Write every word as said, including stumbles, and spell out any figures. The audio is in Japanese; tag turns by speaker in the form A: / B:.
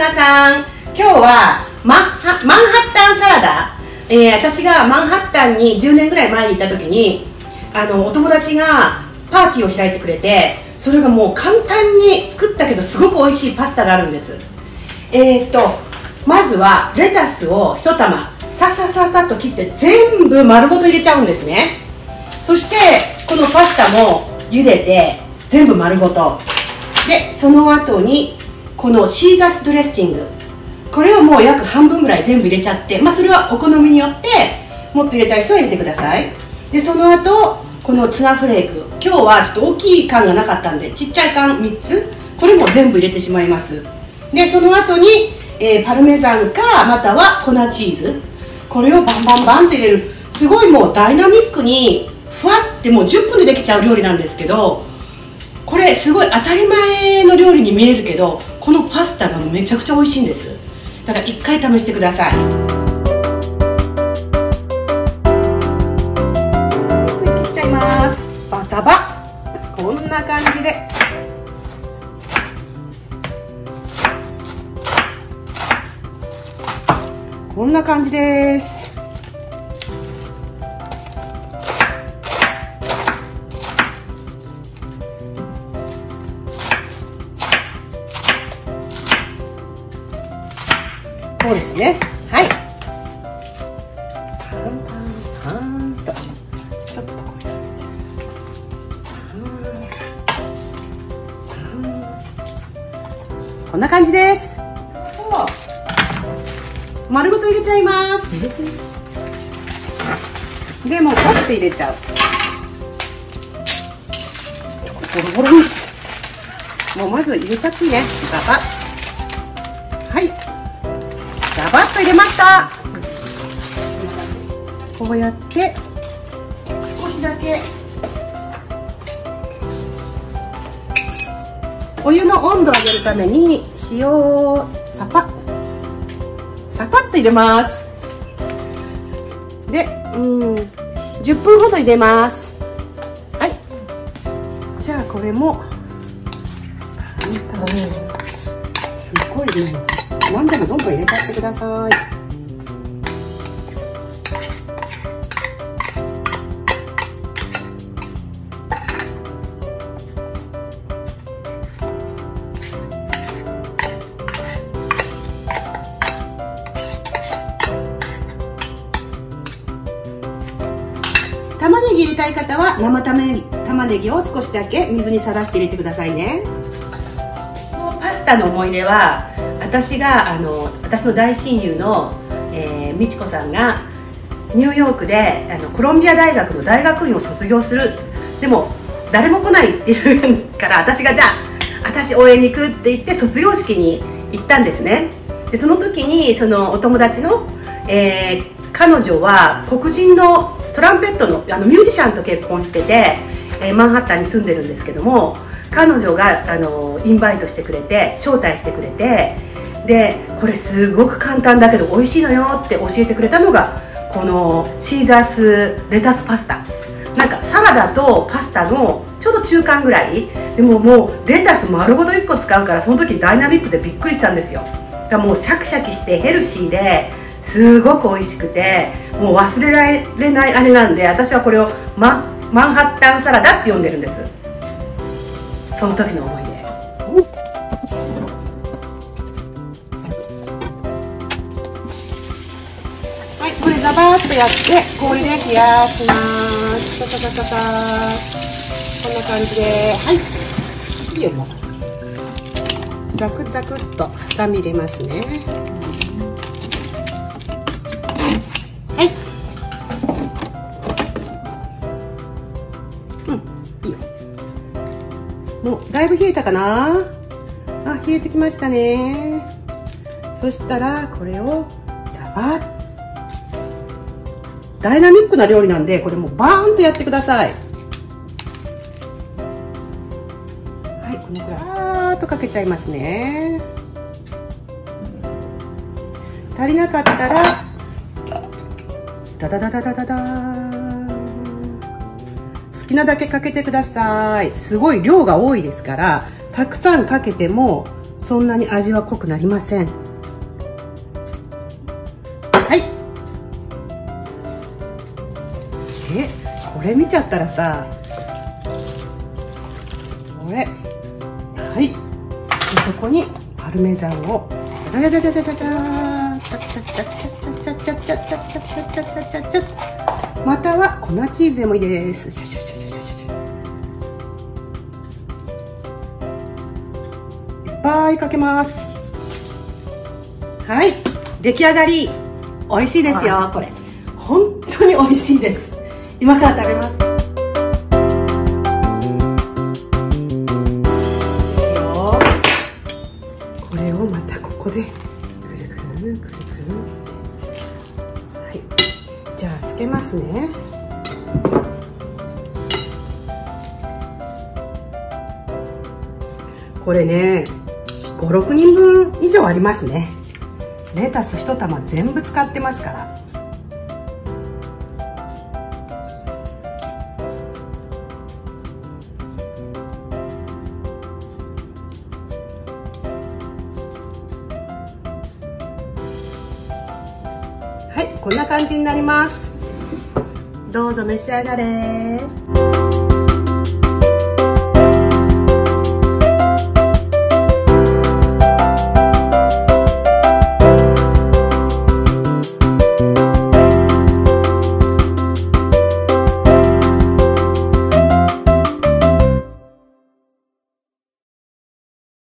A: 皆さん、今日はマンハ、マンハッタンサラダ、えー、私がマンハッタンにじゅうねんぐらい前に行った時にあのお友達がパーティーを開いてくれて、それがもう簡単に作ったけどすごく美味しいパスタがあるんです。えー、っとまずはレタスをひと玉ささささっと切って全部丸ごと入れちゃうんですね。そしてこのパスタも茹でて全部丸ごとで、その後にこのシーザードレッシング、これをもう約半分ぐらい全部入れちゃって、まあ、それはお好みによってもっと入れたい人は入れてください。でその後このツナフレーク、今日はちょっと大きい缶がなかったんでちっちゃい缶みっつ、これも全部入れてしまいます。でその後に、えー、パルメザンかまたは粉チーズ、これをバンバンバンと入れる。すごいもうダイナミックにふわってもうじゅっぷんでできちゃう料理なんですけど、これすごい当たり前の料理に見えるけど、このパスタがめちゃくちゃ美味しいんです。だから一回試してください。よく切っちゃいます。バサバ、こんな感じで。こんな感じです。こうですね。はい。パンパンパンと。ちょっとこれ。こんな感じです。丸ごと入れちゃいます。でもうポッと入れちゃう。ボロボロに。もうまず入れちゃっていいね。ガバッ。はい。ガバッと入れました。こうやって少しだけお湯の温度を上げるために塩をサパッサパッと入れます。で、うん、じゅっぷんほど入れます。はい。じゃあこれもすごいね。何でもどんどん入れちゃってください。玉ねぎ入れたい方は生玉ねぎ、玉ねぎを少しだけ水にさらして入れてくださいね。パスタの思い出は、私があの私の大親友の、えー、美智子さんがニューヨークであのコロンビア大学の大学院を卒業する。でも誰も来ないっていうから私がじゃあ私応援に行くって言って卒業式に行ったんですね。でその時にそのお友達の、えー、彼女は黒人のトランペットのあのミュージシャンと結婚してて、えー、マンハッタンに住んでるんですけども、彼女があのインバイトしてくれて招待してくれて、でこれすごく簡単だけど美味しいのよって教えてくれたのがこのシーザースレタスパスタ。なんかサラダとパスタのちょうど中間ぐらいでも、もうレタス丸ごといっこ使うから、その時ダイナミックでびっくりしたんですよ。だからもうシャキシャキしてヘルシーですごく美味しくて、もう忘れられない味なんで、私はこれを マ, マンハッタンサラダって呼んでるんです。その時の思い出。はい、これガバーッとやって氷で冷やします。タタタタタ、こんな感じで、はい、いいよ。もうザクザクっとハサミ入れますね。はい、うん、いいよ。もうだいぶ冷えたかな。あ、冷えてきましたね。そしたらこれをザバッ、ダイナミックな料理なんでこれもうバーンとやってください。はい、このくらいバーッとかけちゃいますね。足りなかったらダダダダダダダーン、好きなだけかけてください。すごい量が多いですからたくさんかけてもそんなに味は濃くなりません。はい。え、これ見ちゃったらさ、これ、はい。でそこにパルメザンをじゃじゃじゃじゃじゃじゃー、ちゃちゃちゃちゃちゃちゃちゃちゃちゃちゃちゃちゃちゃちゃちゃ、または粉チーズでもいいです。シャシャシャシャシャシャ、いっぱいかけます。はい、出来上がり。美味しいですよ。これ本当に美味しいです。今から食べます。これをまたここでくるくるくるくる。はい、じゃあつけますね。これね、ご、ろくにんぶん以上ありますね。レタス一玉全部使ってますから。はい、こんな感じになります。どうぞ召し上がれ。